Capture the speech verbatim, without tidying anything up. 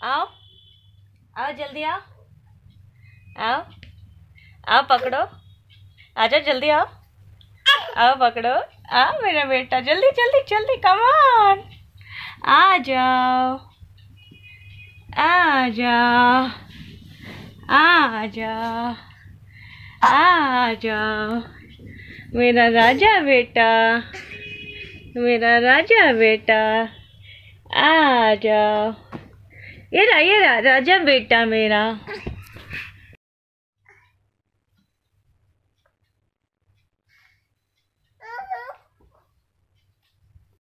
आओ आओ जल्दी आओ आओ आओ पकड़ो, आजा जल्दी आओ आओ पकड़ो। आओ मेरा बेटा, जल्दी जल्दी जल्दी, कम ऑन, आ जाओ आ जाओ आ जाओ आ जाओ मेरा राजा बेटा, मेरा राजा बेटा, आ जाओ। ये रहा ये रहा राजा बेटा मेरा।